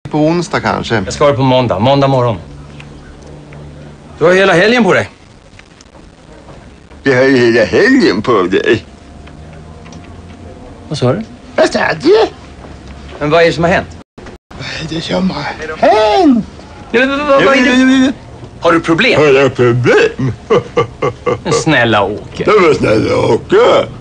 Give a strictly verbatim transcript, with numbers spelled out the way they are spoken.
På onsdag kanske. Jag ska vara på måndag, måndag morgon. Du har hela helgen på dig. Vi har ju hela helgen på dig. Vad sa du? Vad sa du? Men vad är det som har hänt? Vad är det som har hänt? Ja, men, vad, vad är det? Har du problem? Har jag problem? Men snälla Åke. Det var snälla Åke.